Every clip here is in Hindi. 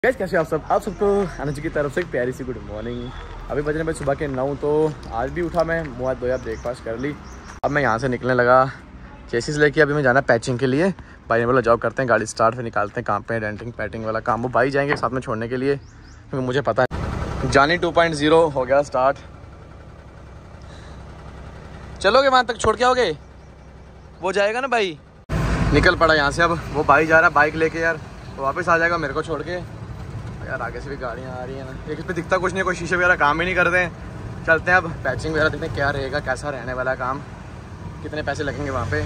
गाइस कैसे आप सबको अनुज की तरफ से प्यारी सी गुड मॉर्निंग। अभी बजने भाई सुबह के 9। तो आज भी उठा मैं, मुँह धोया, ब्रेकफास्ट कर ली। अब मैं यहाँ से निकलने लगा चेसिस लेके। अभी मैं जाना पैचिंग के लिए। भाई ने बोला जॉब करते हैं, गाड़ी स्टार्ट, फिर निकालते हैं काम पे डेंटिंग पैटिंग वाला काम। वो भाई जाएंगे साथ में छोड़ने के लिए, क्योंकि मुझे पता है जानी 2.0 हो गया स्टार्ट। चलोगे वहाँ तक छोड़ के आओगे? वो जाएगा ना भाई। निकल पड़ा यहाँ से। अब वो भाई जा रहा है बाइक लेके यार, तो वापस आ जाएगा मेरे को छोड़ के। यार आगे से भी गाड़ियाँ आ रही हैं ना, एक इस पर दिखता कुछ नहीं, कोई शीशे वगैरह काम ही नहीं करते हैं। चलते हैं अब पैचिंग वगैरह देखते हैं क्या रहेगा, कैसा रहने वाला काम, कितने पैसे लगेंगे वहाँ पे।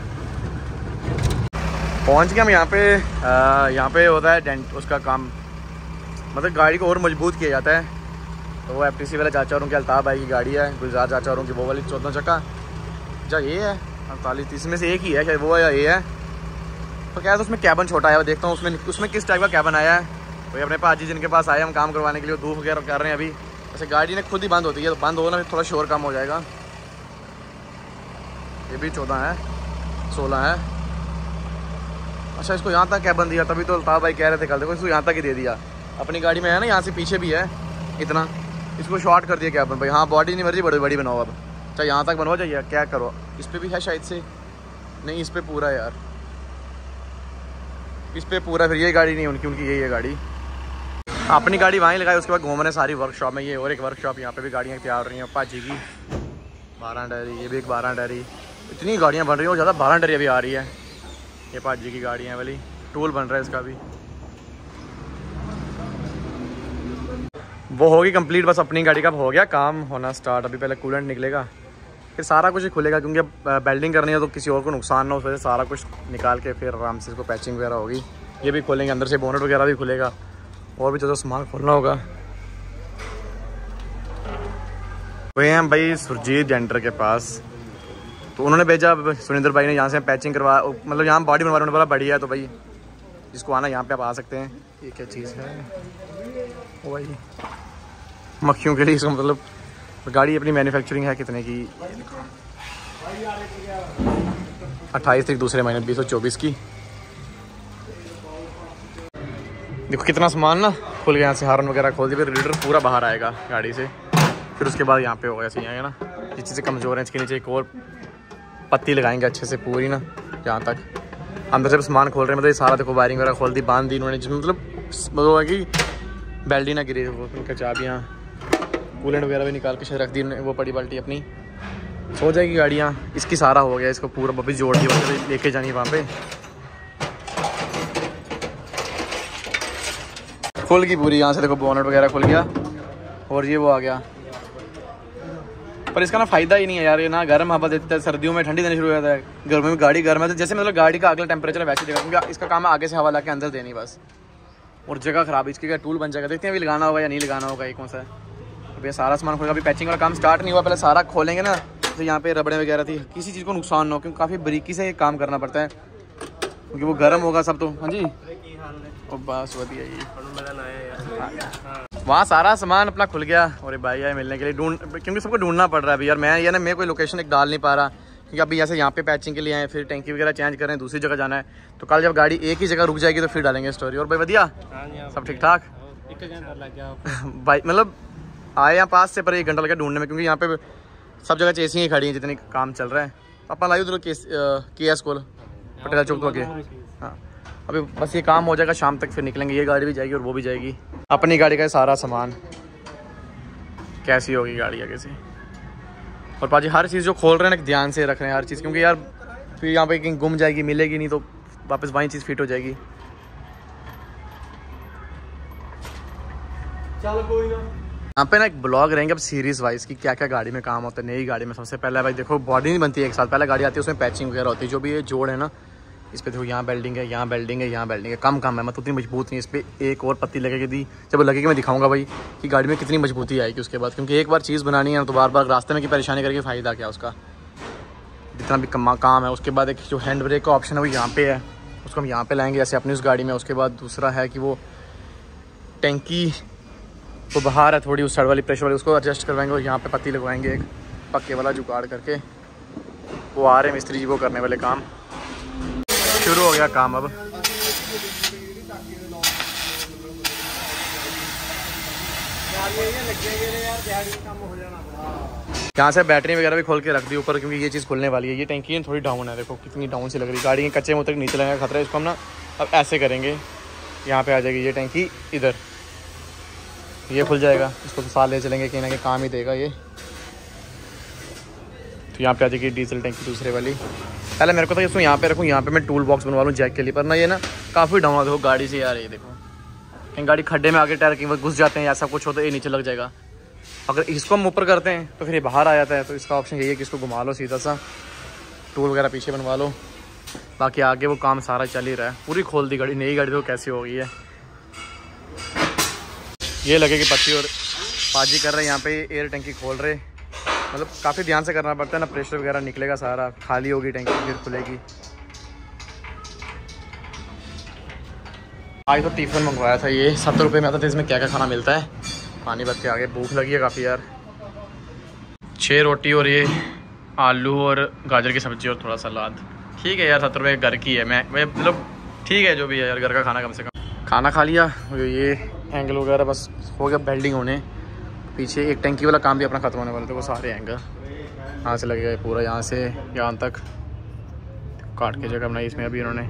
पहुँच गए हम यहाँ पे। यहाँ पे होता है डेंट उसका काम, मतलब गाड़ी को और मजबूत किया जाता है। तो वो FTC वाला चाचा और उनके अल्ताफ़ भाई की गाड़ी है, गुलजार चाचा और उनकी वो वाली 14 चक्का जो ये है 48-30 में से एक ही है शायद, वो या ये है। तो क्या है, तो उसमें कैबन छोटा है, देखता हूँ उसमें किस टाइप का कैबन आया है। वही अपने पाजी जिनके पास आए हम काम करवाने के लिए, धूप वगैरह कर रहे हैं अभी। ऐसे गाड़ी ने खुद ही बंद होती है, तो बंद होना फिर थोड़ा शोर कम हो जाएगा। ये भी 14 है, 16 है। अच्छा, इसको यहाँ तक कैबन दिया, तभी तो अल्ताफ़ भाई कह रहे थे कल, देखो इसको यहाँ तक ही दे दिया। अपनी गाड़ी में है ना, यहाँ से पीछे भी है इतना, इसको शॉर्ट कर दिया कैबन भाई। हाँ, बॉडी नहीं मर्जी बड़ी बड़ी बनाओ अब, चाहे यहाँ तक बनवा चाहिए, क्या करो। इस पर भी है शायद से, नहीं इस पर पूरा है यार, इस पर पूरा। फिर ये गाड़ी नहीं उनकी यही है गाड़ी। अपनी गाड़ी वहीं लगाई, उसके बाद घूम रहे सारी वर्कशॉप में। ये और एक वर्कशॉप, यहाँ पे भी गाड़ियाँ तैयार हो रही हैं पाजी की। 12 डैरी, ये भी एक 12 डैरी। इतनी गाड़ियाँ बन रही हैं और ज़्यादा 12 डैरी अभी आ रही है। ये पाजी की गाड़ियाँ वाली टूल बन रहा है इसका भी। वो होगी कंप्लीट, बस अपनी गाड़ी का हो गया काम होना स्टार्ट। अभी पहले कूलेंट निकलेगा, फिर सारा कुछ ही खुलेगा, क्योंकि अब बेल्डिंग करनी है तो किसी और को नुकसान ना हो, उस वजह से सारा कुछ निकाल के फिर आराम से इसको पैचिंग वगैरह होगी। ये भी खोलेंगे, अंदर से बोनट वगैरह भी खुलेगा, और भी जो सामान खोलना होगा। वही हैं भाई सुरजीत डेंटर के पास, तो उन्होंने भेजा सुनिंदर भाई ने, यहाँ से पैचिंग करवा, मतलब यहाँ बॉडी बनवा रहे, बोला बढ़िया है। तो भाई जिसको आना यहाँ पे आप आ सकते हैं। ये क्या चीज़ है? वो भाई मक्खियों के लिए, इसका मतलब गाड़ी अपनी मैन्युफैक्चरिंग है कितने की, 28 तारीख दूसरे महीने 2024 की। देखो कितना सामान ना खुल गया। यहाँ से हार्न वगैरह खोल दिया, फिर रीडर पूरा बाहर आएगा गाड़ी से। फिर उसके बाद यहाँ पे होगा ऐसे है ना, जिस चीज़ें कमज़ोर हैं इसके नीचे एक और पत्ती लगाएंगे अच्छे से पूरी ना, यहाँ तक अंदर से सामान खोल रहे हैं। मतलब ये सारा देखो वायरिंग वगैरह खोल दी, बांध दी इन्होंने, जिसमें मतलब वो है कि बेल्ट ही ना गिरे। वो उनका चाबियाँ, कूलेंट वगैरह भी निकाल के शायद रख दी वो पड़ी बाल्टी अपनी, सो जाएगी गाड़ियाँ। इसकी सारा हो गया, इसको पूरा वापस जोड़ दिया, लेके जानी वहाँ पे। खुल गई पूरी, यहाँ से देखो बोनट वगैरह खुल गया, और ये वो आ गया। पर इसका ना फ़ायदा ही नहीं है यार, ये ना गर्म हवा देता है, सर्दियों में ठंडी देनी शुरू हो जाता है, गर्मियों में गाड़ी गर्म है। तो जैसे मतलब गाड़ी का अगला टेम्परेचर है वैसे देगा, क्योंकि इसका काम है आगे से हवा ला के अंदर देनी बस। और जगह ख़राब है इसकी, क्या टूल बन जाएगा। देखते हैं अभी लगाना होगा या नहीं लगाना होगा, ये कौन सा है। अभी सारा सामान खोलेगा, अभी पैचिंग वाला काम स्टार्ट नहीं हुआ, पहले सारा खोलेंगे ना। तो यहाँ पे रबड़े वगैरह थी, किसी चीज़ को नुकसान ना हो, क्योंकि काफ़ी बारीकी से काम करना पड़ता है, क्योंकि वो गर्म होगा सब। तो हाँ जी, और बस वधिया जी। वहाँ सारा सामान अपना खुल गया, और भाई आए मिलने के लिए, क्योंकि सबको ढूंढना पड़ रहा है अभी यार। मैं कोई लोकेशन एक डाल नहीं पा रहा, क्योंकि अभी जैसे यहाँ पे पैचिंग के लिए आए, फिर टैंकी वगैरह चेंज करें, दूसरी जगह जाना है। तो कल जब गाड़ी एक ही जगह रुक जाएगी तो फिर डालेंगे स्टोरी। और भाई वधिया सब ठीक ठाक भाई, मतलब आए यहाँ पास से, पर 1 घंटा लगा ढूंढने में, क्योंकि यहाँ पे सब जगह चेसिंग ही खड़ी हैं जितनी काम चल रहा है। अपना लाई उधर KS स्कूल पटेला चौक तो के। हाँ, अभी बस ये काम हो जाएगा, शाम तक फिर निकलेंगे। ये गाड़ी भी जाएगी और वो भी जाएगी। अपनी गाड़ी का सारा सामान, कैसी होगी गाड़ी आगे से। और पाजी हर चीज़ जो खोल रहे हैं ना ध्यान से रख रहे हैं हर चीज़, क्योंकि यार फिर यहाँ पे कहीं गुम जाएगी, मिलेगी नहीं, तो वापस वहीं चीज़ फिट हो जाएगी। चलो कोई ना। यहाँ पे ना एक ब्लॉग रहेंगे अब सीरीज़ वाइज की, क्या क्या गाड़ी में काम होता है। नई गाड़ी में सबसे पहले भाई देखो बॉडी नहीं बनती है एक साथ, पहले गाड़ी आती है उसमें पैचिंग वगैरह होती है। जो भी ये जोड़ है ना, इस पर देखो यहाँ बेल्डिंग है, यहाँ बेल्डिंग है, यहाँ बेल्डिंग है, कम है, मतलब उतनी मजबूत नहीं है। इस पर एक और पत्ती लगेगी दी, जब लगेगी मैं दिखाऊंगा भाई कि गाड़ी में कितनी मजबूती आएगी उसके बाद, क्योंकि एक बार चीज़ बनानी है तो बार बार रास्ते में की परेशानी करके फ़ायदा क्या उसका, जितना भी काम है। उसके बाद एक जो हैंड ब्रेक का ऑप्शन है वो यहाँ पे है, उसको हम यहाँ पे लाएंगे जैसे अपनी उस गाड़ी में। उसके बाद दूसरा है कि वो टैंकी वो बाहर है थोड़ी, उस साइड वाली प्रेशर वाली, उसको एडजस्ट करवाएंगे, और यहाँ पे पत्ती लगवाएंगे एक पक्के वाला जुगाड़ करके। वो आ रहे हैं मिस्त्री जी, वो करने वाले काम शुरू हो गया काम। अब यहाँ से बैटरी वगैरह भी खोल के रख दी ऊपर, क्योंकि ये चीज़ खुलने वाली है। ये टैंकी है थोड़ी डाउन है, देखो कितनी डाउन से लग रही है। गाड़ी के कच्चे मुँह तक नीचे लगने का खतरा है। इसको हम ना अब ऐसे करेंगे, यहाँ पे आ जाएगी ये टैंकी इधर, ये खुल जाएगा। इसको तो साल ले चलेंगे, कहीं ना कहीं काम ही देगा ये। तो यहाँ पे आ जाएगी डीजल टैंकी दूसरे वाली। पहले मेरे को था इसको यहाँ पे रखूँ, यहाँ पे मैं टूल बॉक्स बनवा लूँ जैक के लिए, पर ना ये ना काफ़ी डाउन है। देखो गाड़ी से यार, ये देखो कहीं गाड़ी खड्डे में आगे टायर कहीं घुस जाते हैं, ऐसा कुछ हो तो ये नीचे लग जाएगा। अगर इसको हम ऊपर करते हैं तो फिर ये बाहर आ जाता है। तो इसका ऑप्शन यही है कि इसको घुमा लो सीधा सा, टूल वगैरह पीछे बनवा लो। बाकी आगे वो काम सारा चल ही रहा है। पूरी खोल दी गाड़ी, नई गाड़ी तो कैसी हो गई है। ये लगे कि पत्ती और पाजी कर रहे हैं यहाँ पे, एयर टैंकी खोल रहे, मतलब काफ़ी ध्यान से करना पड़ता है ना। प्रेशर वगैरह निकलेगा सारा, खाली होगी टैंकी फिर खुलेगी। आज तो टिफ़िन मंगवाया था, ये 70 रुपये में आता था। इसमें क्या क्या खाना मिलता है, पानी भर के आगे। भूख लगी है काफ़ी यार। 6 रोटी और ये आलू और गाजर की सब्ज़ी और थोड़ा सलाद। ठीक है यार, 70 रुपये घर की है। मैं मतलब ठीक है जो भी है यार, घर का खाना कम से कम। खाना खा लिया, ये एंगल वगैरह बस हो गया बेल्डिंग होने। पीछे एक टैंकी वाला काम भी अपना ख़त्म होने वाला था। वो सारे एंगल यहाँ से लगेगा पूरा, यहाँ से यहाँ तक काट के जगह बनाई इसमें अभी इन्होंने।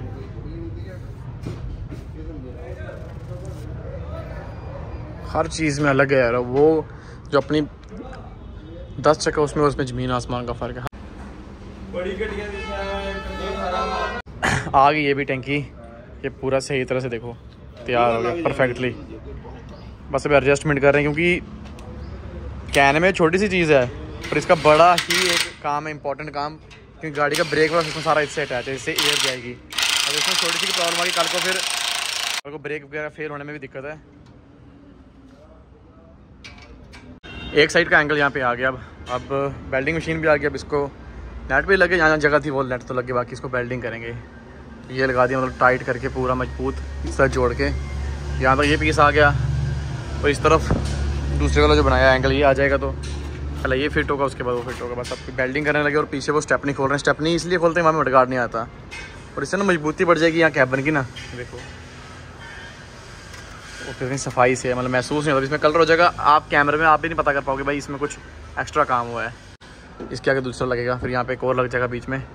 हर चीज़ में अलग है यार। वो जो अपनी 10 चक्का उसमें ज़मीन आसमान का फ़र्क है। आ गई ये भी टैंकी, ये पूरा सही तरह से देखो तैयार हो गया परफेक्टली। बस अभी एडजस्टमेंट कर रहे हैं, क्योंकि कहने में छोटी सी चीज़ है पर इसका बड़ा ही एक काम है, इंपॉर्टेंट काम। क्योंकि गाड़ी का ब्रेक वाला सिस्टम सारा इससे अटैच है, इससे एयर जाएगी। अब इसमें छोटी सी प्रॉब्लम आ गई, कल को फिर ब्रेक वगैरह फेल होने में भी दिक्कत है। एक साइड का एंगल यहाँ पे आ गया। अब वेल्डिंग मशीन भी आ गया। अब इसको नेट भी लगे, जहाँ जगह थी वो नेट तो लगे, बाकी इसको वेल्डिंग करेंगे। ये लगा दिया, मतलब टाइट करके पूरा मजबूत इस तरह जोड़ के। यहाँ तक ये पीस आ गया और इस तरफ दूसरे वाला जो बनाया एंगल ये आ जाएगा। तो पहले ये फिट होगा, उसके बाद वो फिट होगा। बस अब वेल्डिंग करने लगे। और पीछे वो स्टेपनी खोल रहे हैं। स्टेपनी इसलिए खोलते हैं वहाँ में मडगार्ड नहीं आता, और इससे ना मजबूती बढ़ जाएगी यहाँ कैबिन की ना। देखो वो कितनी सफाई से है, मतलब महसूस नहीं होता। इसमें कलर हो जाएगा, आप कैमरे में आप भी नहीं पता कर पाओगे भाई इसमें कुछ एक्स्ट्रा काम हुआ है। इसके आगे दूसरा लगेगा, फिर यहाँ पे एक और लग जाएगा बीच में।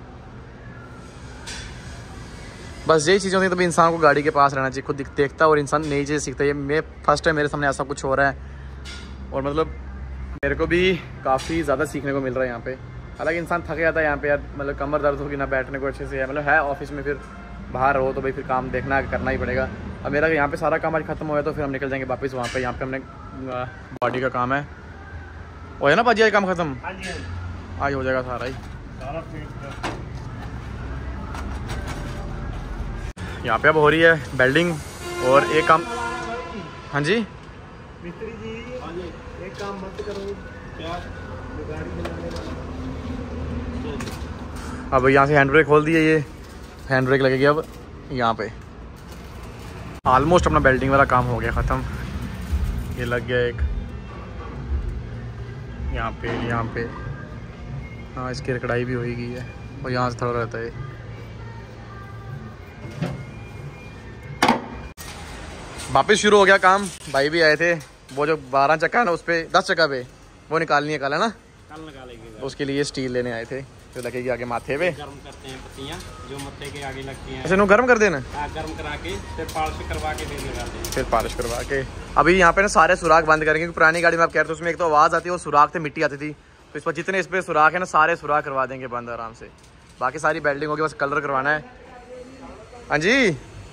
बस यही चीज़ें होती हैं। तभी इंसान को गाड़ी के पास रहना चाहिए, खुद देखता है और इंसान नई चीज़ सीखता है। ये मैं फर्स्ट टाइम मेरे सामने ऐसा कुछ हो रहा है, और मतलब मेरे को भी काफ़ी ज़्यादा सीखने को मिल रहा है यहाँ पे। हालांकि इंसान थक जाता है यहाँ पे यार, मतलब कमर दर्द होगी ना, बैठने को अच्छे से है। मतलब है ऑफिस में, फिर बाहर रहो तो भाई फिर काम देखना करना ही पड़ेगा। अब मेरा यहाँ पे सारा काम आज खत्म हो गया, तो फिर हम निकल जाएंगे वापस वहाँ पे। यहाँ पे हमने बॉडी का काम है, वो है ना पाजी, आज काम खत्म। आज हो जाएगा सारा ही। यहाँ पे अब हो रही है वेल्डिंग और एक काम। हाँ जी मिस्त्री जी, एक काम मत करो क्या, अब यहाँ से हैंड ब्रेक खोल दिए। ये हैंड ब्रेक लगेगी अब यहाँ पे। ऑलमोस्ट अपना बेल्डिंग वाला काम हो गया ख़त्म। ये लग गया एक यहाँ पे। हाँ, इसकी रकड़ाई भी हो ही गई है, और यहाँ से थोड़ा रहता है। वापस शुरू हो गया काम। भाई भी आए थे, वो जो 12 चक्का है ना उस पर 10 चक्का पे वो निकालनी है कल, है ना? कल निकालेंगे। उसके लिए स्टील लेने आए थे, जो लगेगी आगे माथे पे। गर्म करते हैं पत्तियां जो मत्थे के आगे लगती हैं। ऐसे नो गर्म कर देना, गर्म करा के फिर पॉलिश करवा के फिर लगाते हैं। फिर पॉलिश करवा के। अभी यहाँ पे ना सारे सुराख बंद करेंगे, क्योंकि पुरानी गाड़ी में आप कह रहे थे उसमें एक तो आवाज़ आती है, वो सुराख से मिट्टी आती थी। तो इस पर जितने इस पर सुराख है ना, सारे सुराख करवा देंगे बंद आराम से। बाकी सारी बेल्डिंग होगी, बस कलर करवाना है। हाँ जी,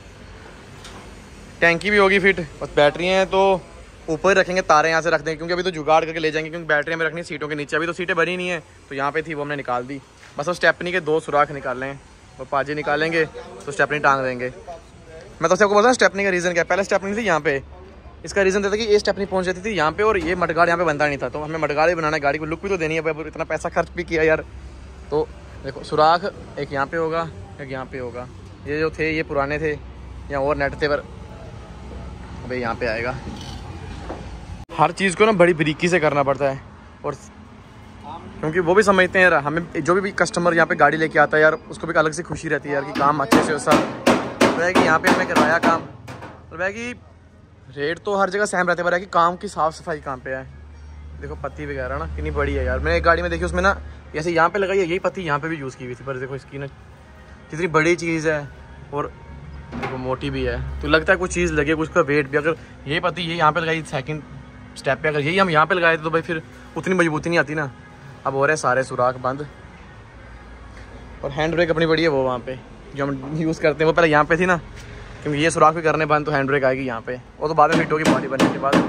टैंकी भी होगी फिट, बस बैटरियाँ हैं तो ऊपर रखेंगे, तारे यहाँ से रख देंगे, क्योंकि अभी तो जुगाड़ करके ले जाएंगे। क्योंकि बैटरियाँ में रखनी सीटों के नीचे, अभी तो सीटें भरी नहीं है, तो यहाँ पे थी वो हमने निकाल दी। बस वो स्टेपनी के 2 सुराख निकालने हैं, और पाजी निकालेंगे तो स्टेपनी टांग देंगे। मैं तो आपको बता स्टेपनी का रीज़न क्या है। पहले स्टेपनी थी यहाँ पे, इसका रीज़न था कि ये स्टेपनी पहुँच जाती थी यहाँ पे, और ये मडगाड़ यहाँ पे बनता नहीं था। तो हमें मडगाड़ ही बनाना है, गाड़ी को लुक भी तो देनी है, इतना पैसा खर्च भी किया यार। तो देखो सुराख एक यहाँ पे होगा, एक यहाँ पे होगा। ये जो थे ये पुराने थे, यहाँ और नेट थे, पर भाई यहाँ पे आएगा। हर चीज़ को ना बड़ी बारीकी से करना पड़ता है, और क्योंकि वो भी समझते हैं यार, हमें जो भी कस्टमर यहाँ पे गाड़ी लेके आता है यार, उसको भी अलग से खुशी रहती है यार कि काम अच्छे से सब। तो है कि यहाँ पे हमने करवाया काम, और है कि रेट तो हर जगह सेम रहते पर है कि काम की साफ़ सफाई कहाँ पे है। देखो पत्ती वगैरह ना कितनी बड़ी है यार। मैंने एक गाड़ी में देखी उसमें ना जैसे यहाँ पे लगाई है, यही पत्ती यहाँ पे भी यूज़ की हुई थी, पर देखो इसकी ना कितनी बड़ी चीज़ है और देखो मोटी भी है। तो लगता है कुछ चीज़ लगे, कुछ का वेट भी। अगर ये पत्ती ये यहाँ पे लगाई सेकंड स्टेप पे, अगर यही हम यहाँ पे लगाए थे तो भाई फिर उतनी मजबूती नहीं आती ना। अब हो रहे सारे सुराख बंद और हैंड ब्रेक अपनी बड़ी है वो वहाँ पे जो हम यूज़ करते हैं, वो पहले यहाँ पे थी ना, क्योंकि ये सुराख भी करने बंद तो हैंड ब्रेक आएगी यहाँ पे। वो तो बाद में फिट होगी बॉडी बनने के बाद।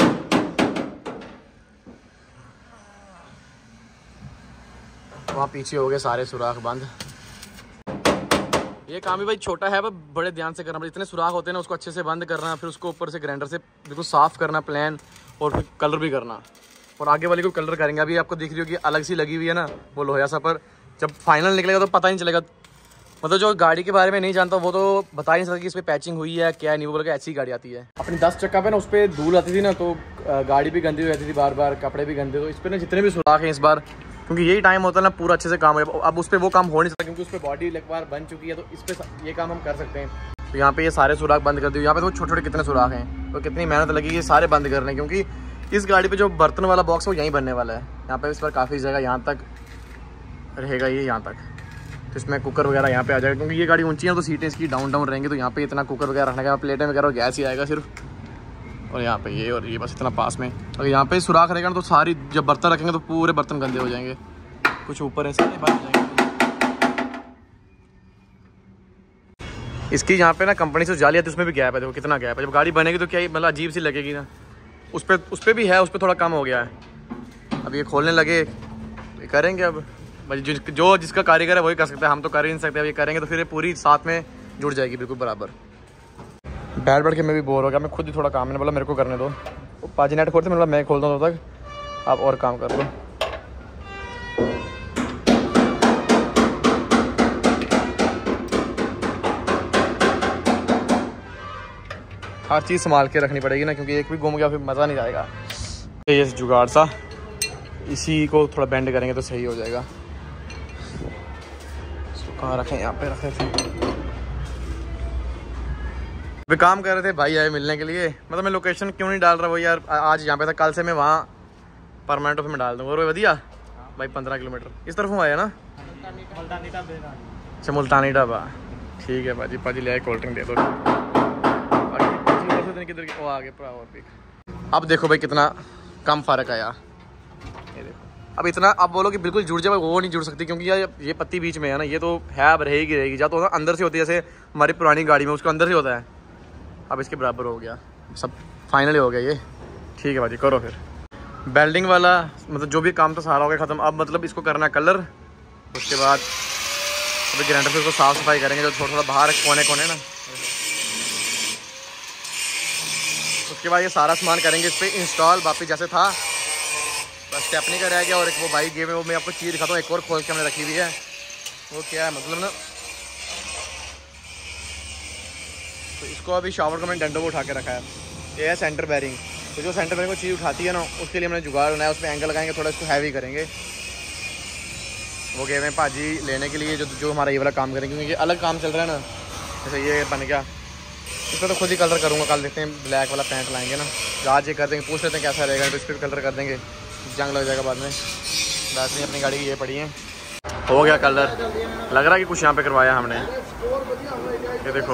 वहाँ पीछे हो गए सारे सुराख बंद। ये काम भी भाई छोटा है, पर बड़े ध्यान से करना। इतने सुराख होते हैं ना, उसको अच्छे से बंद करना, फिर उसको ऊपर से ग्राइंडर से बिल्कुल साफ़ करना प्लान, और फिर कलर भी करना। और आगे वाली को कलर करेंगे। अभी आपको दिख रही होगी अलग सी लगी हुई है ना वो लोहिया सा, पर जब फाइनल निकलेगा तो पता ही नहीं चलेगा। मतलब जो गाड़ी के बारे में नहीं जानता वो तो बता ही नहीं सकता कि इस पर पैचिंग हुई है क्या है नहीं। वो बोल के ऐसी गाड़ी आती है। अपनी 10 चक्का पे ना उस पर धूल आती थी ना, तो गाड़ी भी गंदी हो जाती थी बार बार, कपड़े भी गंदे। तो इस पर ना जितने भी सुराख हैं इस बार, क्योंकि यही टाइम होता है ना पूरा अच्छे से काम हो। अब उस पर वो काम हो नहीं सकता क्योंकि उस पर बॉडी एक बार बन चुकी है, तो इस पर ये काम हम कर सकते हैं। तो यहाँ पे ये सारे सुराख बंद कर दिए। यहाँ पे तो छोटे छोटे कितने सुराख हैं, तो कितनी मेहनत लगी ये सारे बंद करने, क्योंकि इस गाड़ी पे जो बर्तन वाला बॉक्स है वो यहीं बनने वाला है। यहाँ पे इस पर काफ़ी जगह यहाँ तक रहेगा, ये यहाँ तक। तो इसमें कुकर वगैरह यहाँ पे आ जाएगा, क्योंकि ये गाड़ी ऊंची है तो सीटें इसकी डाउन डाउन रहेंगी। तो यहाँ पे इतना कुकर वगैरह रखने का, प्लेटें वगैरह और गैस ही आएगा सिर्फ। और यहाँ पे ये और ये बस इतना पास में। अगर यहाँ पे सुराख रहेगा ना तो सारी जब बर्तन रखेंगे तो पूरे बर्तन गंदे हो जाएंगे। कुछ ऊपर है सारे बंद हो जाएंगे। इसकी यहाँ पे ना कंपनी से जाली आती है, उसमें भी गैप है। देखो कितना गैप है। जब गाड़ी बनेगी तो क्या मतलब अजीब सी लगेगी ना। उस पर भी है, उस पर थोड़ा कम हो गया है। अब ये खोलने लगे करेंगे। अब भाई जो जिसका कारीगर है वही कर सकता है, हम तो कर ही नहीं सकते। अब ये करेंगे तो फिर ये पूरी साथ में जुड़ जाएगी बिल्कुल बराबर। बैठ बैठ के मैं भी बोर हो गया। मैं खुद ही थोड़ा काम, मैंने बोला मेरे को करने दो। पाजी नेट खोलते, मैंने बोला मैं खोलता हूँ तब तक आप और काम कर लो। हर चीज़ संभाल के रखनी पड़ेगी ना, क्योंकि एक भी गुम गया फिर मज़ा नहीं आएगा। ये जुगाड़ सा, इसी को थोड़ा बेंड करेंगे तो सही हो जाएगा। इसको कहाँ रखें? यहाँ पे रखे थे। वे काम कर रहे थे, भाई आए मिलने के लिए। मतलब मैं लोकेशन क्यों नहीं डाल रहा वो यार, आज यहाँ पे था, कल से मैं वहाँ परमानेंट ऑफिस में डाल दूँगा। और वधिया भाई 15 किलोमीटर इस तरफ हूँ आया ना। अच्छा मुल्तानी ढाबा, ठीक है भाजी। पाजी ले आए कोल्ड ड्रिंक दे दो। किधर वो आगे अब देखो भाई कितना कम फ़र्क आया। ये देखो अब इतना, अब बोलो कि बिल्कुल जुड़ जाए, वो नहीं जुड़ सकती, क्योंकि यार ये पत्ती बीच में है ना। ये तो है, अब रहेगी जा तो अंदर से होती है, जैसे हमारी पुरानी गाड़ी में उसके अंदर से होता है। अब इसके बराबर हो गया, सब फाइनली हो गया ये। ठीक है भाजी करो फिर। बेल्डिंग वाला मतलब जो भी काम तो सारा हो गया ख़त्म। अब मतलब इसको करना कलर, उसके बाद अभी ग्राइंडर से उसको साफ़ सफाई करेंगे जो थोड़ा थोड़ा बाहर कोने कोने ना। उसके बाद ये सारा सामान करेंगे इस पर इंस्टॉल वापस जैसे था, बस स्टेपनी का रह गया। और एक वो बाइक गेम है, वो मैं आपको चीज़ दिखाता हूँ, एक और खोल के हमने रखी हुई है। वो क्या है मतलब ना, तो इसको अभी शावर को मैंने डंडों को उठा के रखा है। ये है सेंटर बैरिंग। तो जो सेंटर बैरिंग को चीज़ उठाती है ना, उसके लिए मैंने जुगाड़ बनाया। उस पर एंगल लगाएंगे, थोड़ा इसको हैवी करेंगे। वो गए हैं भाजी लेने के लिए जो हमारा ये वाला काम करेंगे, क्योंकि ये अलग काम चल रहा है ना। जैसे ये बन गया, इस पर तो खुद ही कलर करूँगा। कल देखते हैं ब्लैक वाला पैंट लाएंगे ना, आज ये कर देंगे, पूछ लेते हैं कैसा रहेगा। तो इस पर कलर कर देंगे, जंग लग जाएगा बाद में। वैसे ही अपनी गाड़ी की ये पड़ी है, हो गया कलर। लग रहा है कि कुछ यहाँ पे करवाया हमने। ये देखो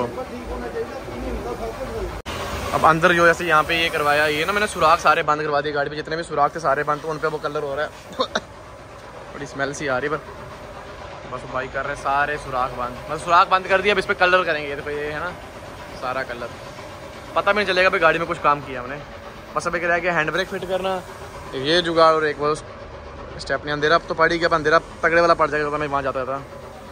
अब अंदर जो जैसे यहाँ पे ये करवाया, ये ना मैंने सुराख सारे बंद करवा दिए गाड़ी में। जितने भी सुराख थे सारे बंद, तो उन पर वो कलर हो रहा है। बड़ी स्मेल सी आ रही है, पर बस बाइक कर रहे हैं सारे सुराख बंद। मतलब सुराख बंद कर दिया, अब इस पर कलर करेंगे। ये देखो ये है ना सारा कलर, पता भी नहीं चलेगा भाई गाड़ी में कुछ काम किया हमने। बस अभी रह गया हैंड ब्रेक फिट करना, ये जुगाड़, और एक वो स्टेपनी। अंधेरा अब तो पड़ी गया, अंधेरा तगड़े वाला पड़ जाएगा तो मैं वहाँ जाता था।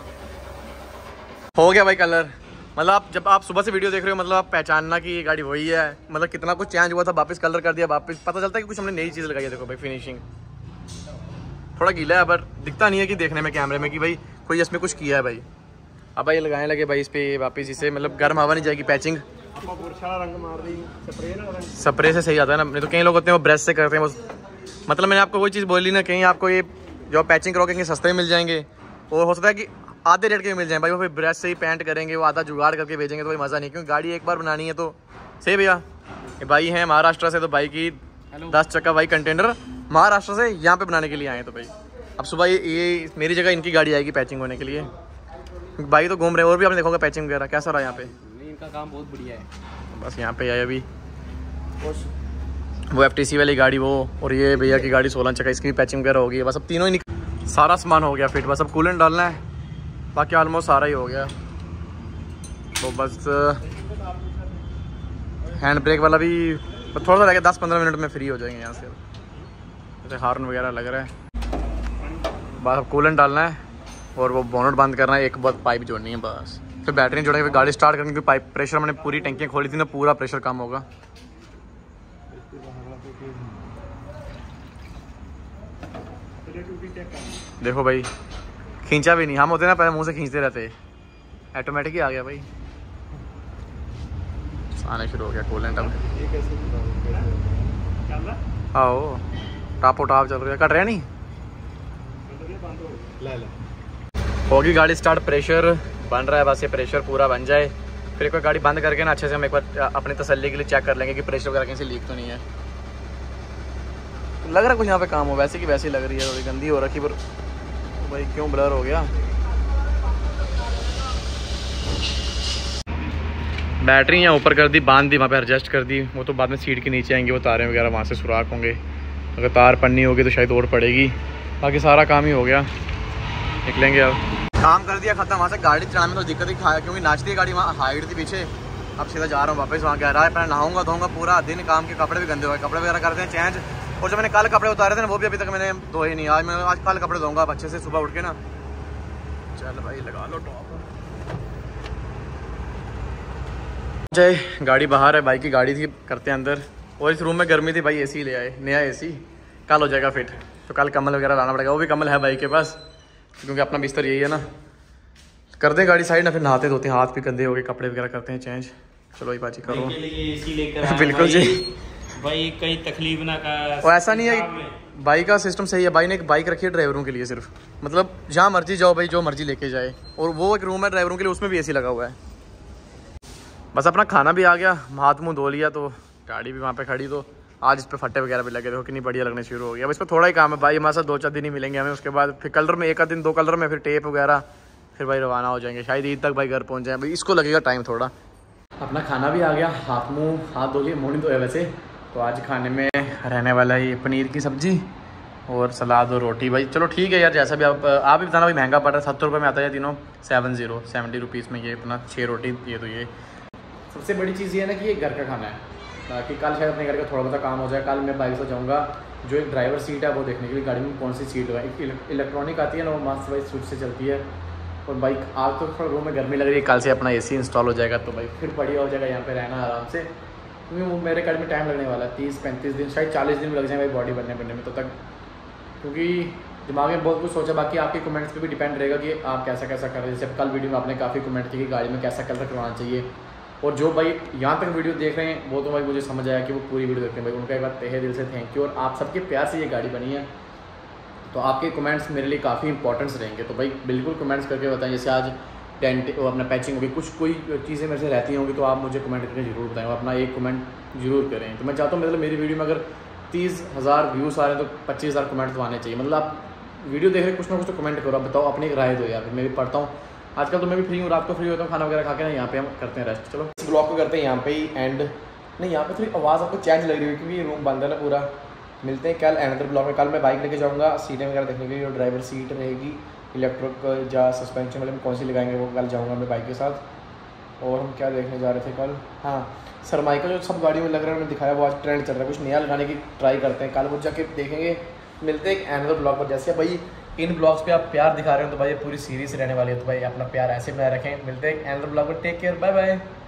हो गया भाई कलर। मतलब जब आप सुबह से वीडियो देख रहे हो, मतलब आप पहचानना कि ये गाड़ी वही है। मतलब कितना कुछ चेंज हुआ था, वापस कलर कर दिया, वापस पता चलता है कि कुछ हमने नई चीज़ लगाई है। देखो भाई फिनिशिंग थोड़ा गीला है, पर दिखता नहीं है कि देखने में कैमरे में कि भाई कोई इसमें कुछ किया है भाई। अब भाई लगाने लगे भाई इस पर वापस, इसे मतलब गर्म हवा नहीं जाएगी। पैचिंग स्प्रे से सही आता है ना, नहीं तो कई लोग होते हैं वो ब्रश से करते हैं। मतलब मैंने आपको वही चीज़ बोली ना, कहीं आपको ये जो पैचिंग करोगे सस्ते मिल जाएंगे, और हो सकता है कि आधे रेट के मिल जाए भाई। वो फिर ब्रश से ही पेंट करेंगे, वो आधा जुगाड़ करके भेजेंगे तो भाई मज़ा नहीं। क्योंकि गाड़ी एक बार बनानी है तो सही भैया, ये भाई हैं महाराष्ट्र से, तो भाई की 10 चक्का भाई कंटेनर महाराष्ट्र से यहाँ पे बनाने के लिए आए हैं। तो भाई अब सुबह ये मेरी जगह इनकी गाड़ी आएगी पैचिंग होने के लिए। भाई तो घूम रहे हैं, और भी आपने देखोगे पैचिंग वगैरह कैसा रहा यहाँ पे। इनका काम बहुत बढ़िया है। बस यहाँ पे आए अभी वो FTC वाली गाड़ी वो, और ये भैया की गाड़ी 16 चक्का, इसकी भी पैचिंग वगैरह होगी। बस अब तीनों ही सारा सामान हो गया फिट, बस अब कूलेंट डालना है, बाकी ऑलमोस्ट सारा ही हो गया। तो बस हैंड ब्रेक वाला भी थोड़ा सा लगे, 10-15 मिनट में फ्री हो जाएंगे यहाँ से। जैसे हार्न वगैरह लग रहा है, बस अब कूलेंट डालना है और वो बोनट बंद करना है, एक बार पाइप जोड़नी है बस, फिर बैटरी जोड़ेंगे, फिर गाड़ी स्टार्ट करने की। पाइप प्रेशर मैंने पूरी टंकियाँ खोली थी ना, पूरा प्रेशर कम होगा। देखो भाई खींचा भी नहीं, हम होते ना पहले मुंह से खींचते रहते, ऑटोमेटिक ही आ गया भाई, आने शुरू हो गया कूलेंट। अब आओ टापो टाप चल रहा है, कट रहा नहीं, होगी गाड़ी स्टार्ट, प्रेशर बन रहा है, बस ये प्रेशर पूरा बन जाए, फिर एक बार गाड़ी बंद करके ना अच्छे से हम एक बार अपनी तसल्ली के लिए चेक कर लेंगे कि प्रेशर वगैरह कहीं से लीक तो नहीं है। लग रहा है कुछ यहाँ पे काम हो, वैसे की वैसी लग रही है, थोड़ी गंदी हो रखी, पर भाई क्यों ब्लर हो गया। बैटरी यहाँ ऊपर कर दी, बांध दी, वहाँ पे एडजस्ट कर दी, वो तो बाद में सीट के नीचे आएंगे वो तारें वगैरह, वहाँ से सुराख होंगे, अगर तार पन्नी होगी तो शायद और पड़ेगी। बाकी सारा काम ही हो गया, निकलेंगे अब। काम कर दिया खत्म, वहाँ से गाड़ी चलाने में तो दिक्कत ही खाया, क्योंकि नाचती है गाड़ी, वहाँ हाइट थी पीछे। अब सीधा जा रहा हूँ वापस, वहाँ कह रहा है पहले नहाऊंगा धोऊंगा, पूरा दिन काम के कपड़े भी गंदे हो गए, कपड़े वगैरह करते हैं चेंज। और जो मैंने कल कपड़े उतारे थे ना वो भी अभी तक मैंने धोए नहीं, आज कल कपड़े धोऊंगा अच्छे से सुबह उठ के ना। चल भाई लगा लो टॉप। जय गाड़ी बाहर है, भाई की गाड़ी थी, करते हैं अंदर। और इस रूम में गर्मी थी भाई, AC ले आए, नया AC, कल हो जाएगा फिट। तो कल कम्बल वगैरह लाना पड़ेगा, वो भी कम्बल है भाई के पास, क्योंकि अपना बिस्तर यही है ना। कर दें गाड़ी साइड ना, फिर नहाते धोते हाथ भी गंदे हो गए, कपड़े वगैरह करते हैं चेंज। चलो भाई बाजी करो बिल्कुल जी भाई, कहीं तकलीफ ना का। और ऐसा नहीं है, बाइक का सिस्टम सही है, भाई ने एक बाइक रखी है ड्राइवरों के लिए सिर्फ, मतलब जहाँ मर्जी जाओ भाई, जो मर्जी लेके जाए। और वो एक रूम है ड्राइवरों के लिए, उसमें भी AC लगा हुआ है। बस अपना खाना भी आ गया, हाथ मुंह धो लिया, तो गाड़ी भी वहाँ पे खड़ी, तो आज इस पे फट्टे वगैरह भी लगे, देखो कितनी बढ़िया लगने शुरू हो गया। अब इस पर थोड़ा ही काम है भाई, हमारे साथ 2-4 दिन ही मिलेंगे हमें, उसके बाद फिर कलर में 1 दिन 2 कलर में, फिर टेप वगैरह, फिर भाई रवाना हो जाएंगे, शायद ईद तक भाई घर पहुँच जाए। भाई इसको लगेगा टाइम थोड़ा। अपना खाना भी आ गया, हाथ धो लिए, मुँह नहीं धोया वैसे। तो आज खाने में रहने वाला है ये पनीर की सब्ज़ी और सलाद और रोटी। भाई चलो ठीक है यार, जैसा भी आप भी बताना, भाई महंगा पड़ रहा है, 70 रुपये में आता है तीनों, 70 रुपीज़ में ये अपना 6 रोटी। ये तो ये सबसे बड़ी चीज़ ये है ना कि ये घर का खाना है, ताकि कल शायद अपने घर का थोड़ा बहुत काम हो जाए। कल मैं बाइक से जाऊँगा, जो एक ड्राइवर सीट है वो देखने के लिए, गाड़ी में कौन सी सीट है, इलेक्ट्रॉनिक आती है ना, वो मस्त भाई स्विच से चलती है। और बाइक आज तो थोड़ा रूम में गर्मी लग रही है, कल से अपना AC इंस्टॉल हो जाएगा, तो भाई फिर बढ़िया हो जाएगा यहाँ पे रहना आराम से। क्योंकि वो मेरे गाड़ी में टाइम लगने वाला है, 30-35 दिन, शायद 40 दिन लग जाए भाई बॉडी बनने में, तो तक, क्योंकि दिमाग में बहुत कुछ सोचा। बाकी आपके कमेंट्स पे भी डिपेंड रहेगा कि आप कैसा कैसा कर रहे हैं। जैसे कल वीडियो में आपने काफ़ी कमेंट किए कि गाड़ी में कैसा कलर करवाना चाहिए, और जो भाई यहाँ तक वीडियो देख रहे हैं वो तो भाई मुझे समझ आया कि वो पूरी वीडियो देखते हैं भाई, उनका एक बार तहे दिल से थैंक यू। और आप सबके प्यार से ये गाड़ी बनी है, तो आपके कमेंट्स मेरे लिए काफ़ी इंपॉर्टेंस रहेंगे, तो भाई बिल्कुल कमेंट्स करके बताएं। जैसे आज टेंट अपना पैचिंग होगी, कुछ कोई चीज़ें मेरे से रहती होंगी, तो आप मुझे कमेंट करके जरूर बताएं, अपना एक कमेंट जरूर करें। तो मैं चाहता हूँ मतलब मेरी वीडियो में अगर 30,000 व्यूज़ आ रहे हैं तो 25,000 कमेंट तो आने चाहिए। मतलब आप वीडियो देख रहे कुछ ना कुछ तो कमेंट करो, आप बताओ, अपनी एक राय दो यार। मैं भी पढ़ता हूँ आजकल, तो मैं भी फ्री हूँ, रात को फ्री होता हूँ, खाना वगैरह खा के ना यहाँ पे हम करते हैं रेस्ट। चलो इस ब्लॉग को करते हैं यहाँ पे ही एंड। नहीं यहाँ पे थोड़ी आवाज़ आपको चेंज लग रही है क्योंकि ये रूम बंद है ना पूरा। मिलते हैं कल अनदर ब्लॉग में। कल मैं बाइक लेके जाऊँगा, सीटें वगैरह देखने के लिए, और ड्राइवर सीट रहेगी इलेक्ट्रिक या सस्पेंशन वाले में कौन सी लगाएंगे वो कल जाऊँगा मैं बाइक के साथ। और हम क्या देखने जा रहे थे कल, हाँ सरमाइका जो सब गाड़ियों में लग रहा है, मैंने दिखाया, वो आज ट्रेंड चल रहा है, कुछ नया लगाने की ट्राई करते हैं, कल वो जाके देखेंगे। मिलते हैं एक अनदर ब्लॉग पर। जैसे भाई इन ब्लॉग्स पे आप प्यार दिखा रहे हो तो भाई ये पूरी सीरीज रहने वाली है, तो भाई अपना प्यार ऐसे बनाए रखें। मिलते हैं एक अनदर ब्लॉग पर, टेक केयर, बाय बाय।